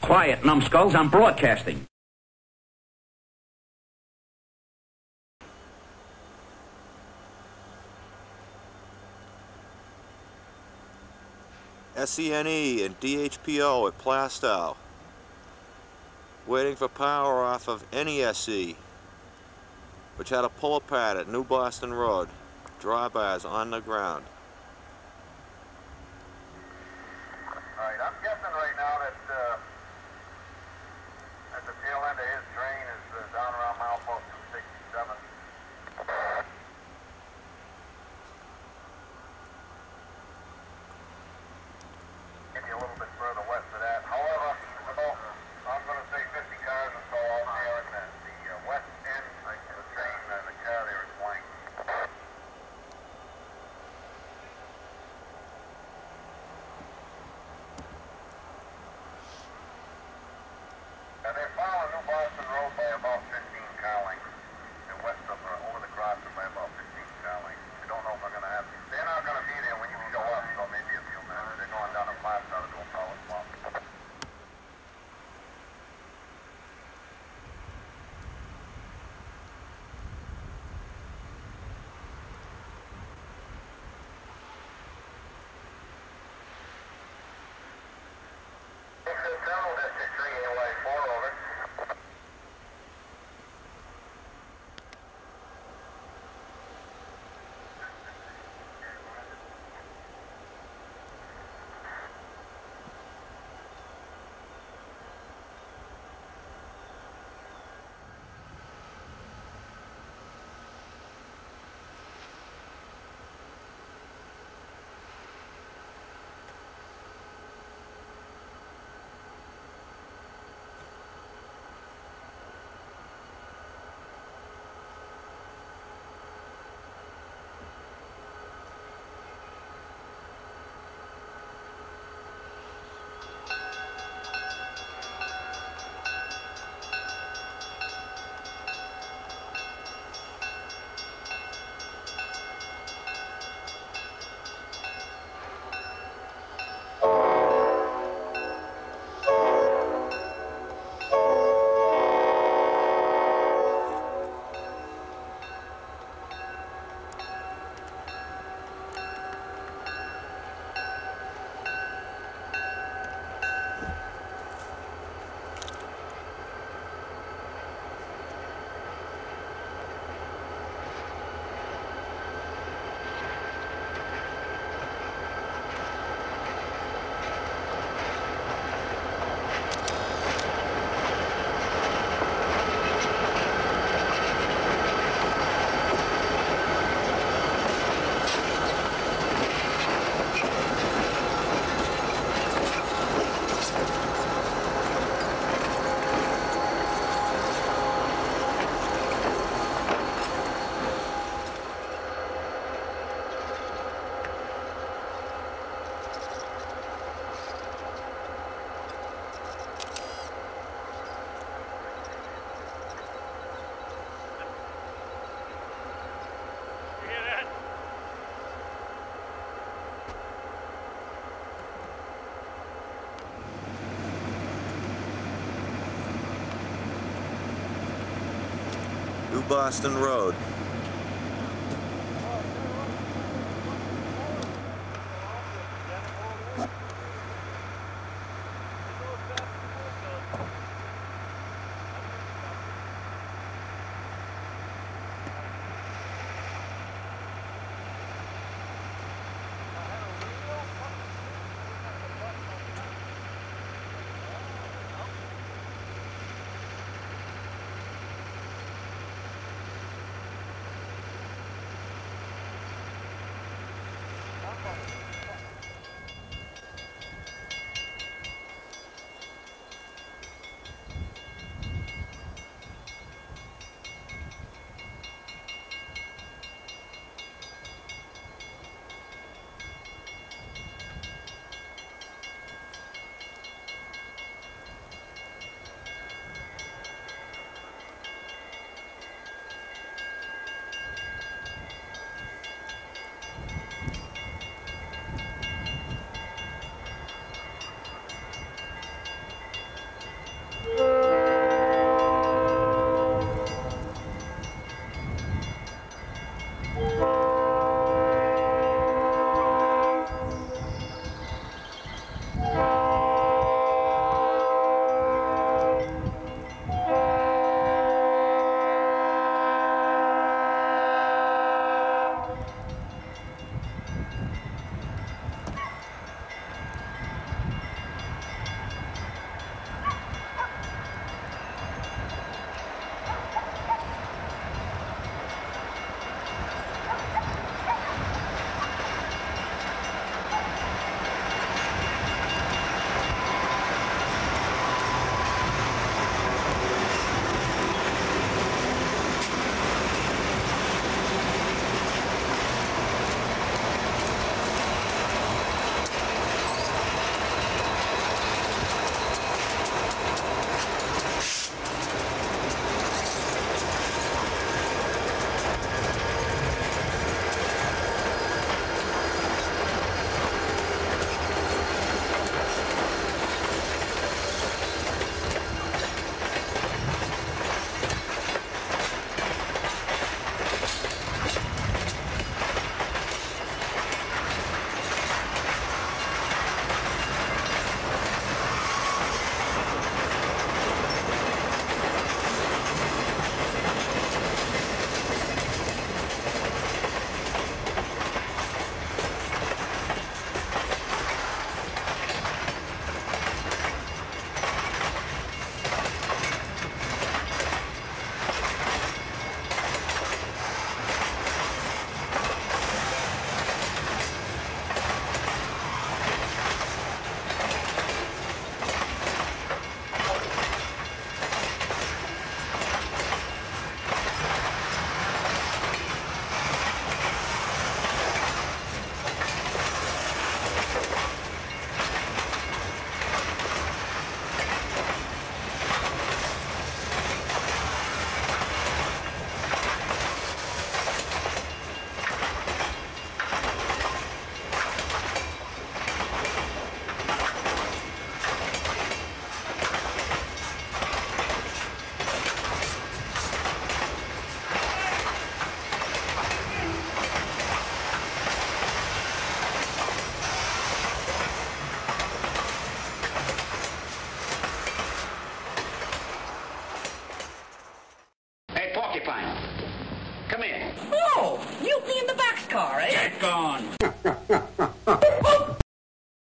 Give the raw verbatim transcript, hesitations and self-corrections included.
Quiet, numbskulls, I'm broadcasting. S E N E and D H P O at Plastow. Waiting for power off of N E S E, which had a pull apart at New Boston Road. Drawbars on the ground. Alright, I'm guessing right now that uh, at the tail end of his train is uh, down around milepost two sixty-seven. Maybe a little bit further west of that. However, I'm going to say fifty cars or so out there, and the, the uh, west end of the train, uh, the car there is blank. And they're following New Boston Road by about fifteen car lengths, and west of, uh, over the crossing by about fifteen car lengths. I don't know if we're going to have, they're not going to be there when you show up, so maybe a few minutes. They're going down to Plastow to do a power swap. New Boston Road.